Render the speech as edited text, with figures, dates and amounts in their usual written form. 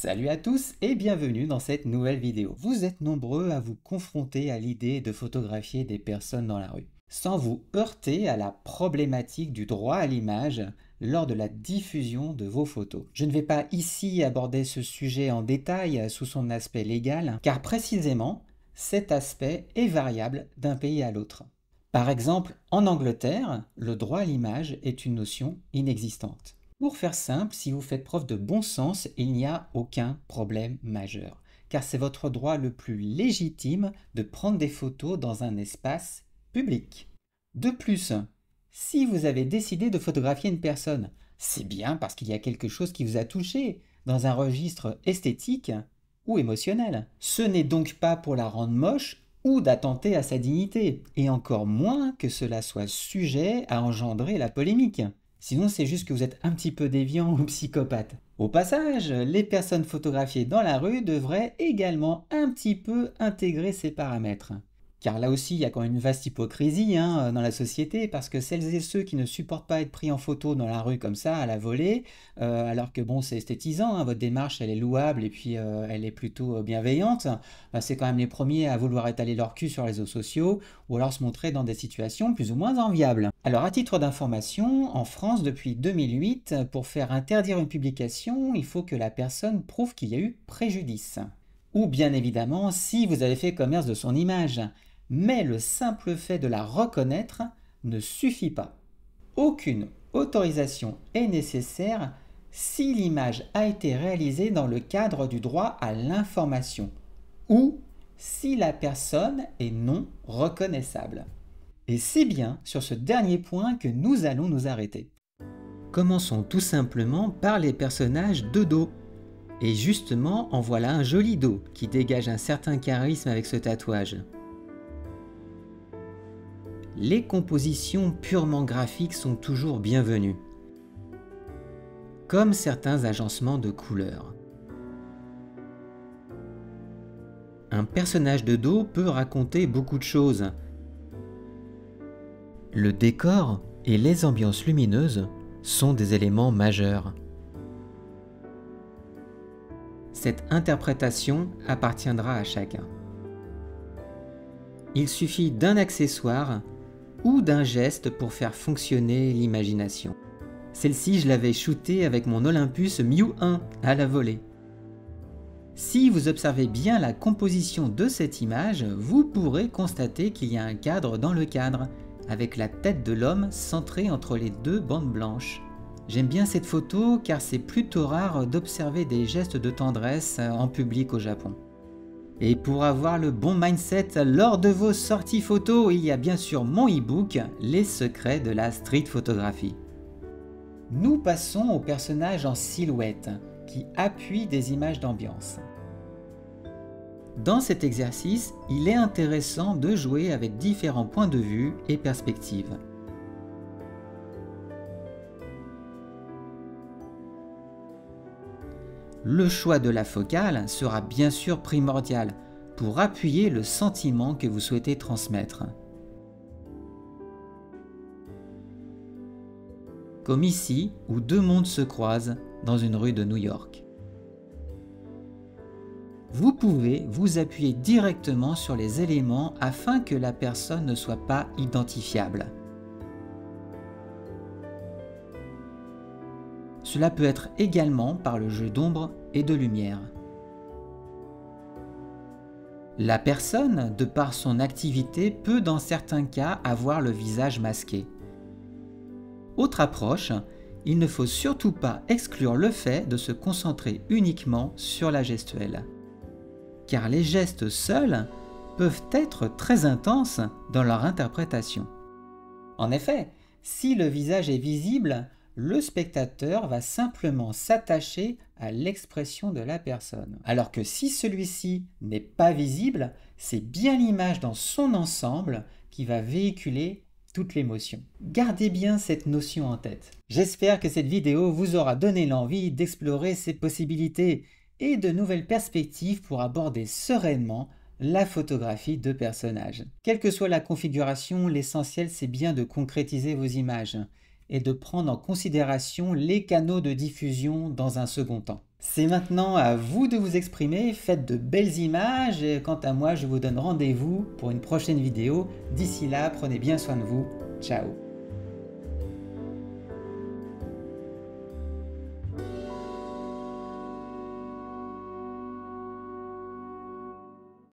Salut à tous et bienvenue dans cette nouvelle vidéo. Vous êtes nombreux à vous confronter à l'idée de photographier des personnes dans la rue, sans vous heurter à la problématique du droit à l'image lors de la diffusion de vos photos. Je ne vais pas ici aborder ce sujet en détail sous son aspect légal, car précisément, cet aspect est variable d'un pays à l'autre. Par exemple, en Angleterre, le droit à l'image est une notion inexistante. Pour faire simple, si vous faites preuve de bon sens, il n'y a aucun problème majeur, car c'est votre droit le plus légitime de prendre des photos dans un espace public. De plus, si vous avez décidé de photographier une personne, c'est bien parce qu'il y a quelque chose qui vous a touché, dans un registre esthétique ou émotionnel. Ce n'est donc pas pour la rendre moche ou d'attenter à sa dignité, et encore moins que cela soit sujet à engendrer la polémique. Sinon, c'est juste que vous êtes un petit peu déviant ou psychopathe. Au passage, les personnes photographiées dans la rue devraient également un petit peu intégrer ces paramètres. Car là aussi, il y a quand même une vaste hypocrisie dans la société, parce que celles et ceux qui ne supportent pas être pris en photo dans la rue comme ça, à la volée, alors que bon, c'est esthétisant, votre démarche, elle est louable et puis elle est plutôt bienveillante, c'est quand même les premiers à vouloir étaler leur cul sur les réseaux sociaux, ou alors se montrer dans des situations plus ou moins enviables. Alors à titre d'information, en France, depuis 2008, pour faire interdire une publication, il faut que la personne prouve qu'il y a eu préjudice. Ou bien évidemment, si vous avez fait commerce de son image. Mais le simple fait de la reconnaître ne suffit pas. Aucune autorisation est nécessaire si l'image a été réalisée dans le cadre du droit à l'information ou si la personne est non reconnaissable. Et c'est bien sur ce dernier point que nous allons nous arrêter. Commençons tout simplement par les personnages de dos. Et justement, en voilà un joli dos qui dégage un certain charisme avec ce tatouage. Les compositions purement graphiques sont toujours bienvenues, comme certains agencements de couleurs. Un personnage de dos peut raconter beaucoup de choses. Le décor et les ambiances lumineuses sont des éléments majeurs. Cette interprétation appartiendra à chacun. Il suffit d'un accessoire ou d'un geste pour faire fonctionner l'imagination. Celle-ci, je l'avais shootée avec mon Olympus Miu 1 à la volée. Si vous observez bien la composition de cette image, vous pourrez constater qu'il y a un cadre dans le cadre, avec la tête de l'homme centrée entre les deux bandes blanches. J'aime bien cette photo car c'est plutôt rare d'observer des gestes de tendresse en public au Japon. Et pour avoir le bon mindset lors de vos sorties photo, il y a bien sûr mon e-book « Les secrets de la street photographie ». Nous passons aux personnages en silhouette qui appuient des images d'ambiance. Dans cet exercice, il est intéressant de jouer avec différents points de vue et perspectives. Le choix de la focale sera bien sûr primordial pour appuyer le sentiment que vous souhaitez transmettre. Comme ici, où deux mondes se croisent dans une rue de New York. Vous pouvez vous appuyer directement sur les éléments afin que la personne ne soit pas identifiable. Cela peut être également par le jeu d'ombre et de lumière. La personne, de par son activité, peut dans certains cas avoir le visage masqué. Autre approche, il ne faut surtout pas exclure le fait de se concentrer uniquement sur la gestuelle. Car les gestes seuls peuvent être très intenses dans leur interprétation. En effet, si le visage est visible, le spectateur va simplement s'attacher à l'expression de la personne. Alors que si celui-ci n'est pas visible, c'est bien l'image dans son ensemble qui va véhiculer toute l'émotion. Gardez bien cette notion en tête. J'espère que cette vidéo vous aura donné l'envie d'explorer ces possibilités et de nouvelles perspectives pour aborder sereinement la photographie de personnages. Quelle que soit la configuration, l'essentiel c'est bien de concrétiser vos images et de prendre en considération les canaux de diffusion dans un second temps. C'est maintenant à vous de vous exprimer, faites de belles images et quant à moi je vous donne rendez-vous pour une prochaine vidéo. D'ici là, prenez bien soin de vous. Ciao.